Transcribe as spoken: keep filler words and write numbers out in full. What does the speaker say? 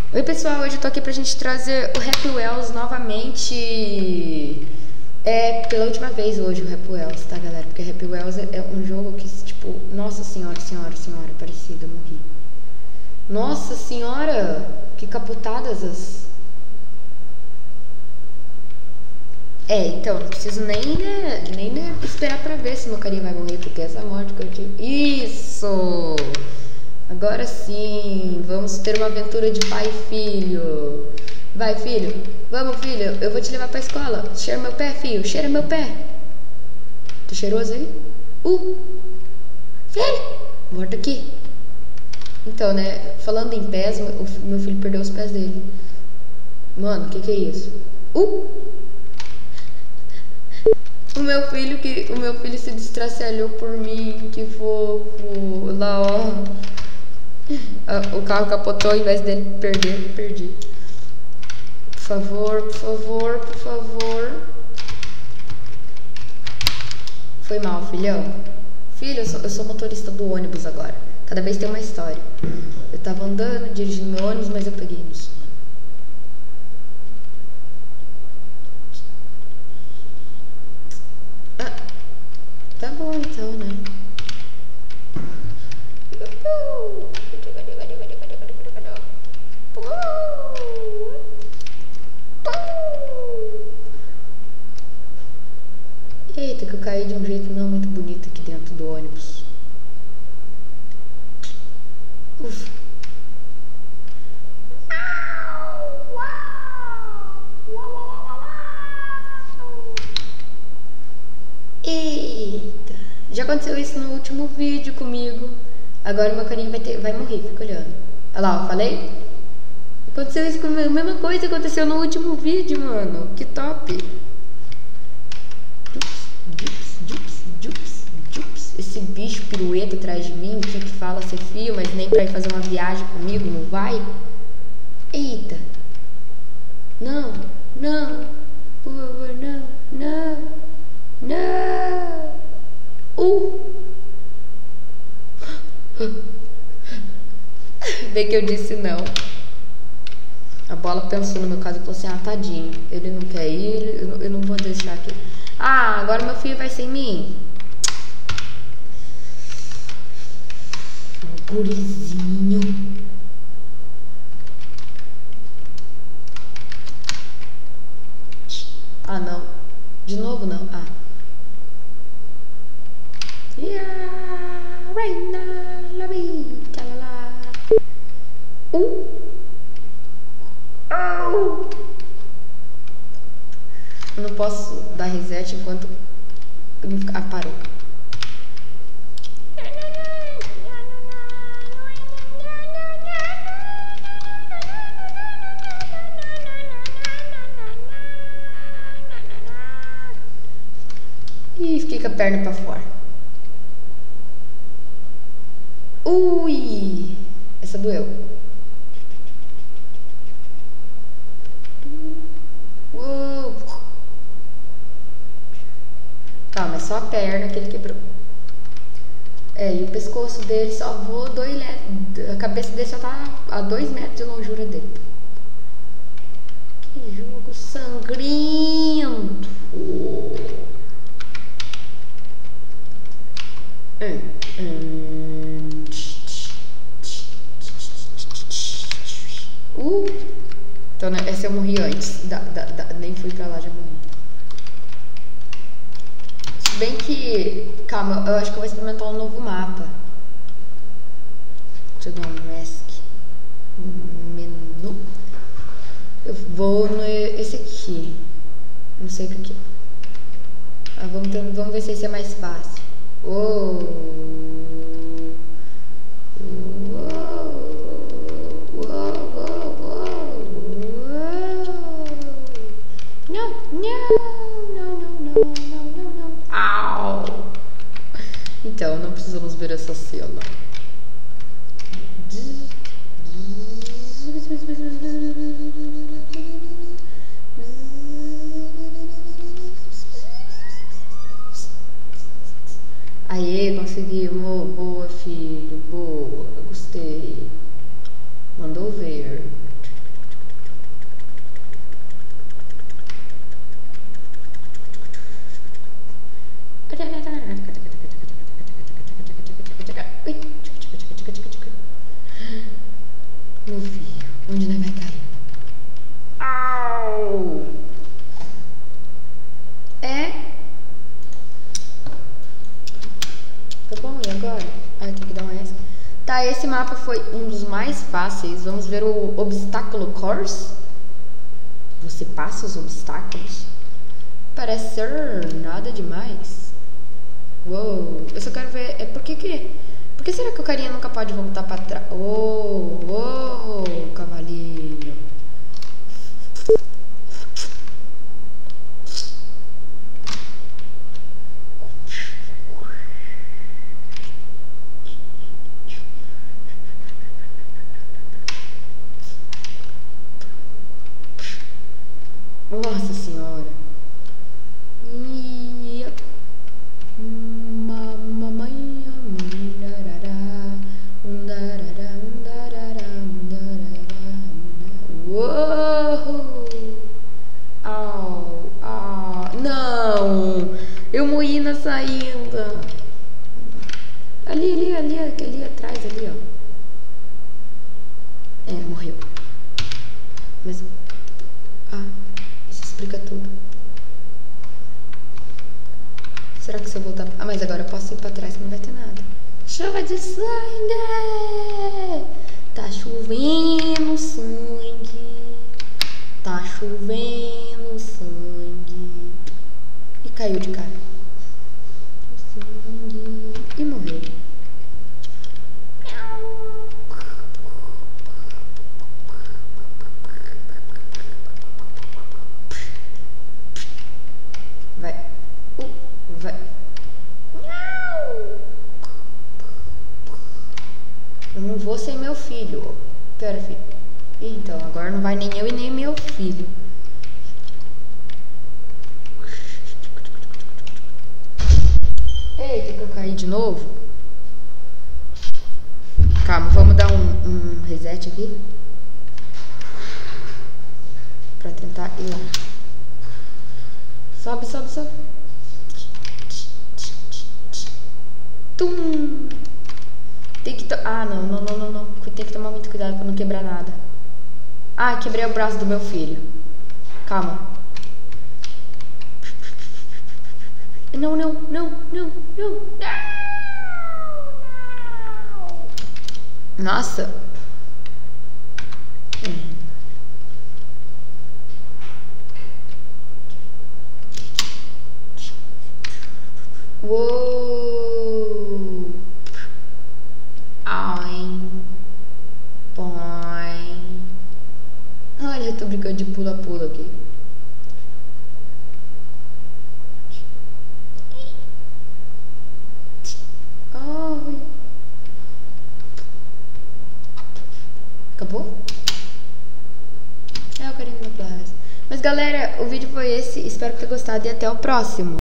Oi pessoal, hoje eu tô aqui pra gente trazer o Happy Wheels novamente. É pela última vez hoje o Happy Wheels, tá galera? Porque Happy Wheels é, é um jogo que, tipo, nossa senhora, senhora, senhora, parecida, morri. Nossa senhora, que capotadas as... É, então, não preciso nem, né, nem né, esperar pra ver se meu carinha vai morrer, porque essa morte que eu tive... Isso! Agora sim, vamos ter uma aventura de pai e filho. Vai, filho. Vamos, filho. Eu vou te levar pra escola. Cheira meu pé, filho. Cheira meu pé. Tá cheiroso aí? Uh! Filho! Volta aqui. Então, né? Falando em pés, o meu filho perdeu os pés dele. Mano, o que que é isso? Uh! O meu filho que o meu filho se distracialhou por mim. Que fofo. Lá, ó. O carro capotou, ao invés dele perder, perdi. Por favor, por favor, por favor. Foi mal, filhão. Filho, eu sou, eu sou motorista do ônibus agora. Cada vez tem uma história. Eu tava andando, dirigindo meu ônibus, mas eu peguei no sono. Ah, tá bom então, né? Eita, que eu caí de um jeito não muito bonito aqui dentro do ônibus. Ufa. Eita, já aconteceu isso no último vídeo comigo. Agora meu carinho vai, ter, vai morrer, fica olhando. Olha lá, eu falei? Aconteceu isso comigo, a mesma coisa aconteceu no último vídeo, mano. Que top. Jups, jups, jups, jups. Esse bicho pirueta atrás de mim, que, que fala ser fio, mas nem pra ir fazer uma viagem comigo, não vai? Eita. Não, não, por favor, não, não, não. Uh. Bem que eu disse não. A bola pensou no meu caso e falou assim, ah, tadinho, ele não quer ir, ele, eu não vou deixar aqui. Ah, agora meu filho vai sem mim. O gurizinho. Ah, não. De novo, não. Ah. Yeah, reina, la vida, la la. Uh. Oh. Eu não posso dar reset enquanto não ficar... Ah, parou. E fiquei com a perna pra fora. Ui! Essa doeu. Uou! Calma, é só a perna que ele quebrou. É, e o pescoço dele só voou dois metros. A cabeça dele só tá a dois metros de longura dele. Que jogo sangrento! Hum, hum. Uh! Então, né, essa eu morri antes. Da, da, da, nem fui pra lá, já morri. Se bem que... Calma, eu acho que eu vou experimentar um novo mapa. Deixa eu dar um mask. Menu. Eu vou no... Esse aqui. Não sei o que é. Ah, vamos, ter, vamos ver se esse é mais fácil. Oh. Então, não precisamos ver essa cena. Aê, conseguimos. Boa, filho. Boa. Gostei. Mandou ver. Onde nós vai cair? Au! É? Tá bom, e agora? Ah, tem que dar um S. Tá, esse mapa foi um dos mais fáceis. Vamos ver o obstáculo course. Você passa os obstáculos? Parece ser nada demais. Uou, eu só quero ver. É por que que. Por que será que o carinha nunca pode voltar pra trás? Oh, oh, cavalinho. Nossa senhora. Ia. Mamãe, undarará, undarará, undarará. Uou! Au, au. Não! Eu morri na saída. Ali, ali, ali, ali atrás, ali, ó. É, morreu. Mas. Ah, isso explica tudo. Será que se eu voltar... Ah, mas agora eu posso ir pra trás que não vai ter nada. Chuva de sangue! Tá chovendo sangue. Tá chovendo sangue. E caiu de cara. Sangue. E morreu. Vai. Uh, vai. Eu não vou sem meu filho. Pera, filho. Então, agora não vai nem eu e nem meu filho. Eita, que eu caí de novo. Calma, vamos dar um, um reset aqui. Pra tentar ir lá. Sobe, sobe, sobe. Tum. Tem que... To ah, não, não, não, não, não. Tem que tomar muito cuidado pra não quebrar nada. Ah, quebrei o braço do meu filho. Calma. Não, não, não, não, não. Nossa. Hum. Uou. Ai. Põe. Olha, eu tô brincando de pula-pula aqui. Ai. Acabou? É o carinho da Plaza. Mas galera, o vídeo foi esse. Espero que tenha gostado e até o próximo.